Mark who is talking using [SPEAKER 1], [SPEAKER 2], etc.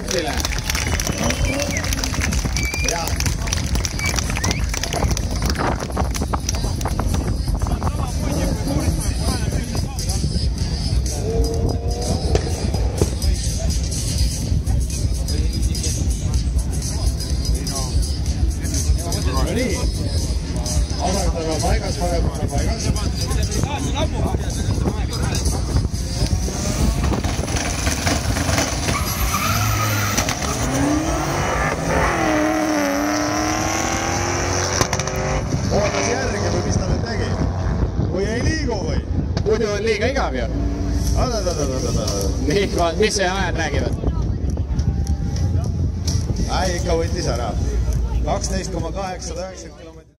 [SPEAKER 1] Maksile.
[SPEAKER 2] Jah. Nii. Asendame paigas, paneme paigas. Ootas järgi või mis ta nüüd tegi? Või ei liigu või?
[SPEAKER 1] Muidu on liiga igav ju. Nii, mis see ajad räägivad?
[SPEAKER 2] Ikka võttis ära. 12,890 km.